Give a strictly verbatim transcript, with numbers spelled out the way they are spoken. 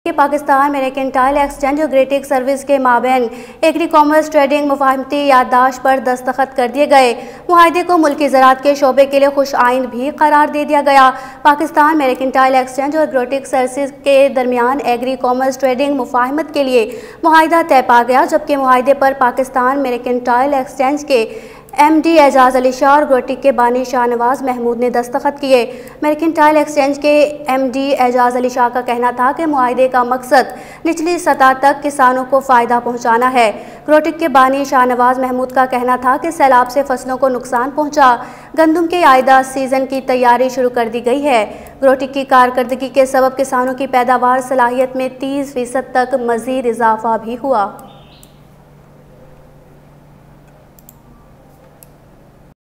कि Pakistan mercantile exchange और ग्रेटिक सर्विस के माबैन एग्री कॉमर्स ट्रेडिंग मुफाहमती याददाश्त पर दस्तखत कर दिए गए। मुआहदे को मुल्की ज़राअत के शोबे के लिए खुश आइंद भी करार दे दिया गया। पाकिस्तान मेरेकेंटाइल एक्सचेंज और ग्रेटिक सर्विस के दरमियान एग्री कॉमर्स ट्रेडिंग मुफाहमत के लिए मुआहदा तय पा गया, जबकि मुआहदे पर पाकिस्तान मेरेकेंटाइल एक्सचेंज के एम डी एजाज अली शाह और ग्रेटिक के बानी शाहनवाज महमूद ने दस्तखत किए। मेरेकेंटाइल एक्सचेंज के एम डी एजाज अली शाह का कहना था कि मुआहदे का मकसद निचली सतह तक किसानों को फ़ायदा पहुंचाना है। ग्रेटिक के बानी शाहनवाज महमूद का कहना था कि सैलाब से फसलों को नुकसान पहुंचा, गंदम के आइंदा सीज़न की तैयारी शुरू कर दी गई है। ग्रेटिक की कारकर्दगी के सबब किसानों की पैदावार सलाहियत में तीस फीसद तक मज़ीद इजाफा भी हुआ।